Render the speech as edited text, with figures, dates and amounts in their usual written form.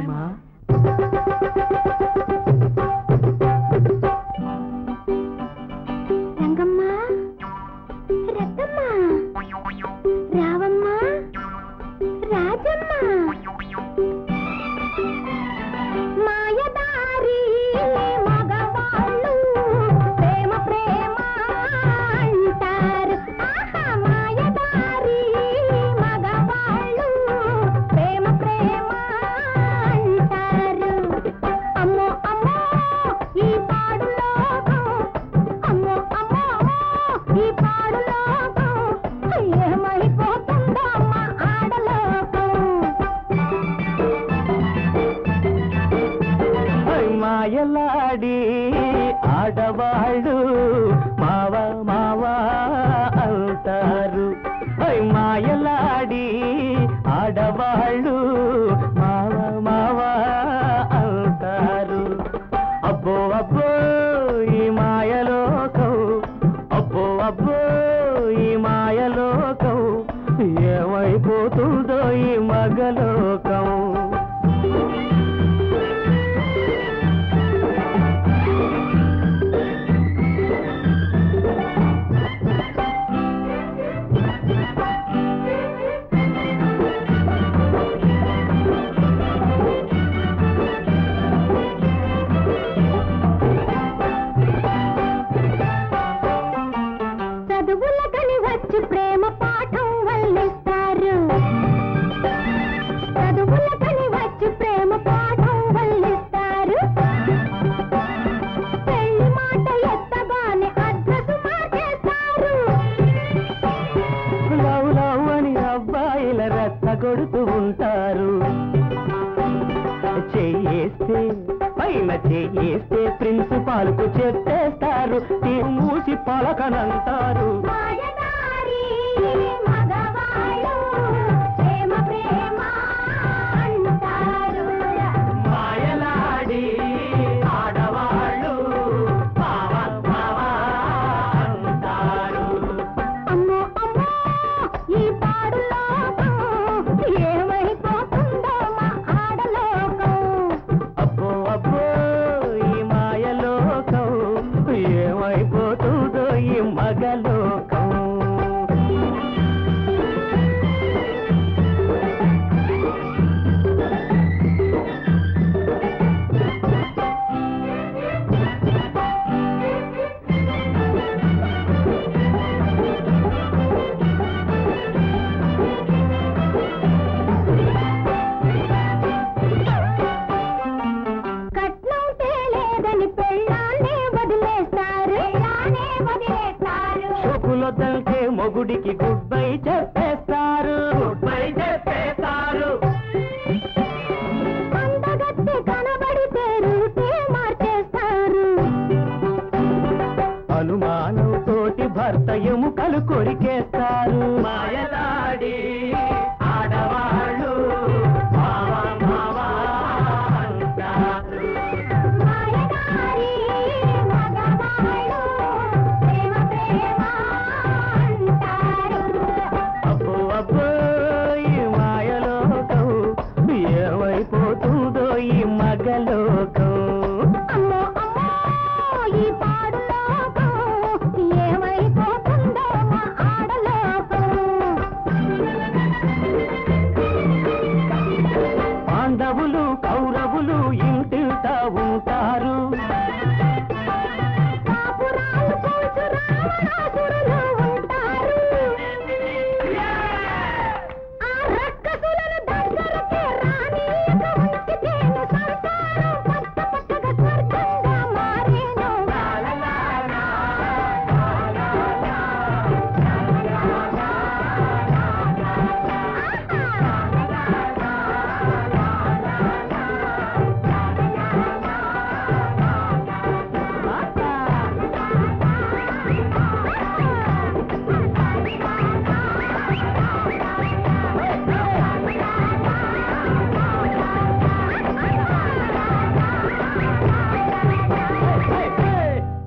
రంగమ్మా రంగమ్మా రత్తమ్మా రావమ్మా రాజమ్మా మాయదారి మగవాళ్ళు ప్రేమ ప్రేమ అంటారు ఆహా మాయదారి మగవాళ్ళు ప్రేమ ప్రేమ అంటారు అమ్మో అమ్మో ఈ పాడు లోకం అమ్మో అమ్మో ఈ పాడు లోకం ఏమైపోతుందో అమ్మ ఆడలోకం మాయలాడి ఆడవాళ్ళు మావా మావా అంటారు మాయలాడి ఆడవాళ్ళు మావా మావా అంటారు అబ్బో అబ్బో ఈ మాయలోకం అబ్బో అబ్బో ఈ మాయలోకం ఏమైపోతుందో ఈ మగలోకం చదువులకని వచ్చి ప్రేమ పాఠం వల్లిస్తారు చదువులకని వచ్చి ప్రేమ పాఠం వల్లిస్తారు పెళ్లి మాట ఎత్తగానే అడ్రస్ మార్చేస్తారు లవ్ లవ్ అని అబ్బాయిల రెచ్చగొడుతూ ఉంటారు చెయ్యేస్తే పైన చెయ్యేస్తే ప్రిన్సిపాల్కు చెప్పేస్తారు మూసి పలకనంటారు మాయదారి మగవాళ్ళు ప్రేమ ప్రేమ అంటారు మాయలాడి ఆడవాళ్ళు మావా మావా అంటారు అమ్మో అమ్మో ఈ పాడు లోకం ఏమైపోతుందో మా ఆడలోకం అబ్బో అబ్బో ఈ మాయలోకం ఏమైపోతుందో ఈ మగలోకం కట్నం తేలేదని పెళ్ళాన్నే వదిలేస్తారు శుకులొద్దంటే మొగుడికి గుడ్ బై చెప్పేస్తారు గుడ్ బై చెప్పేస్తారు అందగత్తె కనబడితే రూటే మార్చేస్తారు అనుమానం తోటి భర్త ఎముకలు కొరికేస్తారు